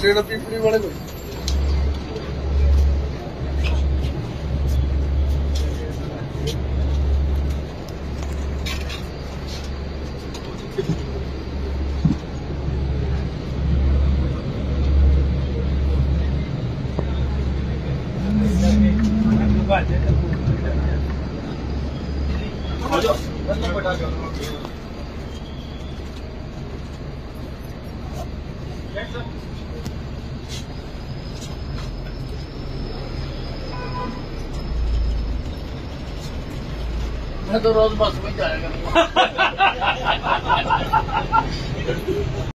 लेना पीपड़ी वाले को। मैं तो रोज बस में जाया करूँगा।